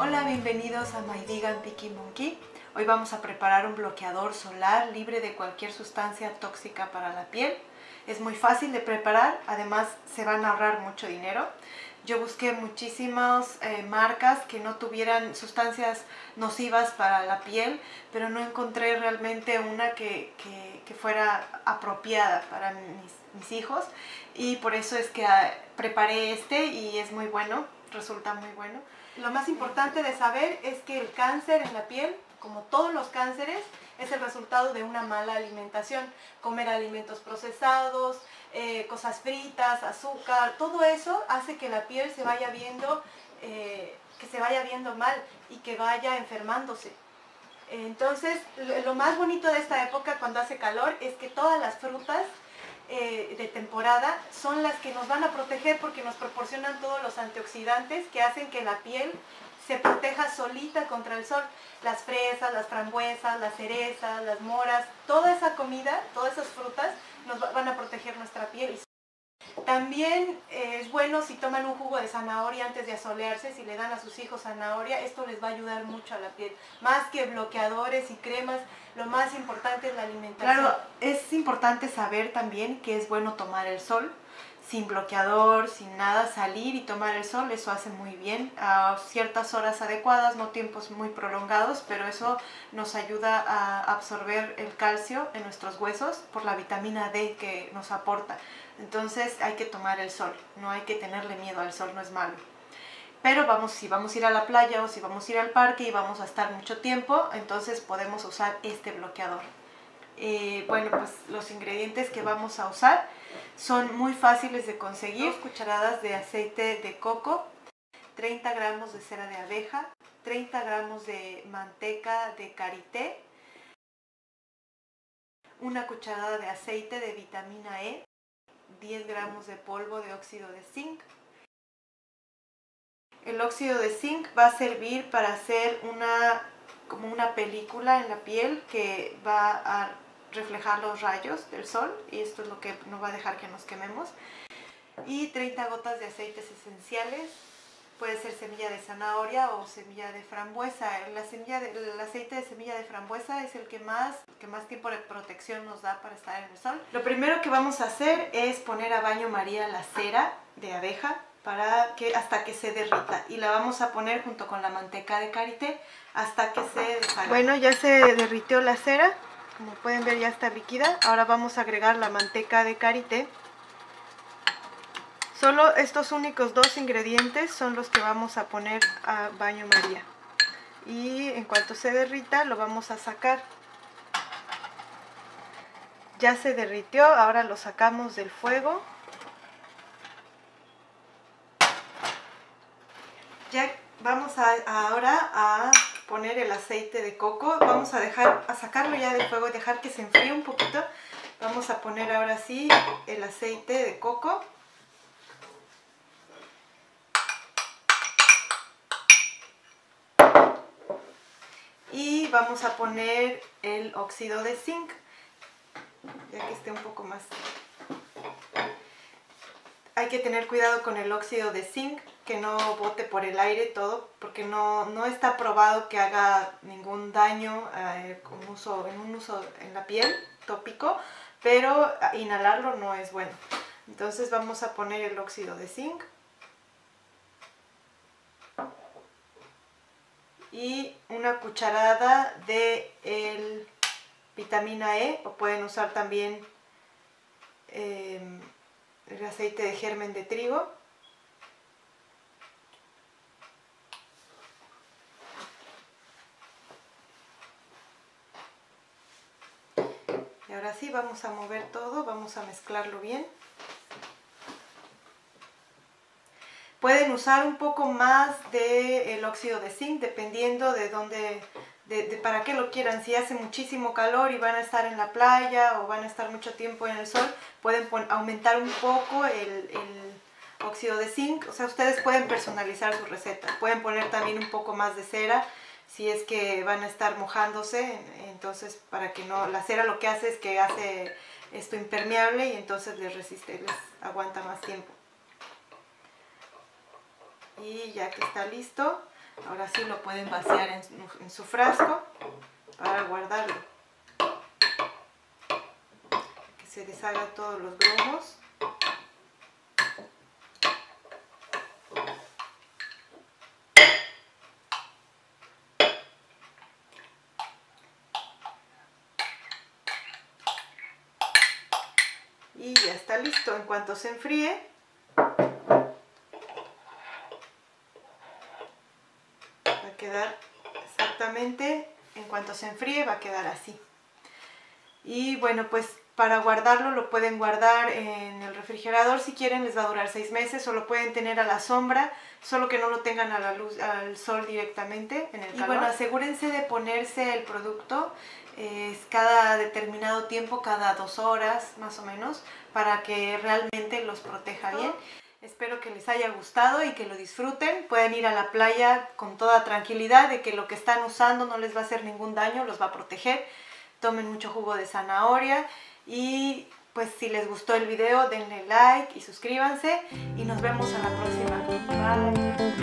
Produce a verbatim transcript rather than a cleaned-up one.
Hola, bienvenidos a My Vegan Picky Monkey. Hoy vamos a preparar un bloqueador solar libre de cualquier sustancia tóxica para la piel. Es muy fácil de preparar, además se van a ahorrar mucho dinero. Yo busqué muchísimas eh, marcas que no tuvieran sustancias nocivas para la piel, pero no encontré realmente una que, que, que fuera apropiada para mis, mis hijos, y por eso es que ah, preparé este y es muy bueno, resulta muy bueno. Lo más importante de saber es que el cáncer en la piel, como todos los cánceres, es el resultado de una mala alimentación. Comer alimentos procesados, eh, cosas fritas, azúcar, todo eso hace que la piel se vaya viendo, eh, que se vaya viendo mal y que vaya enfermándose. Entonces, lo más bonito de esta época cuando hace calor es que todas las frutas eh, de temporada son las que nos van a proteger porque nos proporcionan todos los antioxidantes que hacen que la piel se proteja solita contra el sol. Las fresas, las frambuesas, las cerezas, las moras, toda esa comida, todas esas frutas nos van a proteger nuestra piel. También eh, es bueno si toman un jugo de zanahoria antes de asolearse, si le dan a sus hijos zanahoria, esto les va a ayudar mucho a la piel. Más que bloqueadores y cremas, lo más importante es la alimentación. Claro, es importante saber también que es bueno tomar el sol, sin bloqueador, sin nada, salir y tomar el sol, eso hace muy bien a ciertas horas adecuadas, no tiempos muy prolongados, pero eso nos ayuda a absorber el calcio en nuestros huesos por la vitamina D que nos aporta. Entonces hay que tomar el sol, no hay que tenerle miedo al sol, no es malo. Pero vamos, si vamos a ir a la playa o si vamos a ir al parque y vamos a estar mucho tiempo, entonces podemos usar este bloqueador. Eh, bueno, pues los ingredientes que vamos a usar son muy fáciles de conseguir. Dos cucharadas de aceite de coco, treinta gramos de cera de abeja, treinta gramos de manteca de karité, una cucharada de aceite de vitamina E, diez gramos de polvo de óxido de zinc. El óxido de zinc va a servir para hacer una, como una película en la piel que va a reflejar los rayos del sol, y esto es lo que no va a dejar que nos quememos. Y treinta gotas de aceites esenciales, puede ser semilla de zanahoria o semilla de frambuesa. La semilla de, el aceite de semilla de frambuesa es el que más, que más tiempo de protección nos da para estar en el sol. Lo primero que vamos a hacer es poner a baño María la cera de abeja para que, hasta que se derrita, y la vamos a poner junto con la manteca de karité hasta que se deshaga. Bueno, ya se derritió la cera. Como pueden ver, ya está líquida. Ahora vamos a agregar la manteca de karité. Solo estos únicos dos ingredientes son los que vamos a poner a baño María. Y en cuanto se derrita, lo vamos a sacar. Ya se derritió, ahora lo sacamos del fuego. Ya vamos a, ahora a poner el aceite de coco. Vamos a dejar, a sacarlo ya del fuego y dejar que se enfríe un poquito. Vamos a poner ahora sí el aceite de coco. Y vamos a poner el óxido de zinc, ya que esté un poco más. Hay que tener cuidado con el óxido de zinc, que no bote por el aire todo, porque no, no está probado que haga ningún daño eh, con uso, en un uso en la piel tópico, pero inhalarlo no es bueno. Entonces vamos a poner el óxido de zinc. Y una cucharada de el vitamina E, o pueden usar también eh, el aceite de germen de trigo. Y ahora sí vamos a mover todo, vamos a mezclarlo bien. Pueden usar un poco más del óxido de zinc dependiendo de dónde, de, de para qué lo quieran. Si hace muchísimo calor y van a estar en la playa o van a estar mucho tiempo en el sol, pueden aumentar un poco el, el óxido de zinc. O sea, ustedes pueden personalizar su receta. Pueden poner también un poco más de cera si es que van a estar mojándose. Entonces, para que no, la cera lo que hace es que hace esto impermeable y entonces les resiste, les aguanta más tiempo. Y ya que está listo, Ahora sí lo pueden vaciar en, en su frasco para guardarlo. Que se deshagan todos los grumos. Y ya está listo. En cuanto se enfríe, va a quedar exactamente, en cuanto se enfríe va a quedar así. Y bueno, pues para guardarlo lo pueden guardar en el refrigerador si quieren, les va a durar seis meses, o lo pueden tener a la sombra, solo que no lo tengan a la luz, al sol directamente, en el calor. Y bueno, asegúrense de ponerse el producto eh, cada determinado tiempo, cada dos horas más o menos, para que realmente los proteja bien. Espero que les haya gustado y que lo disfruten. Pueden ir a la playa con toda tranquilidad de que lo que están usando no les va a hacer ningún daño, los va a proteger. Tomen mucho jugo de zanahoria y pues si les gustó el video denle like y suscríbanse y nos vemos a la próxima. Bye.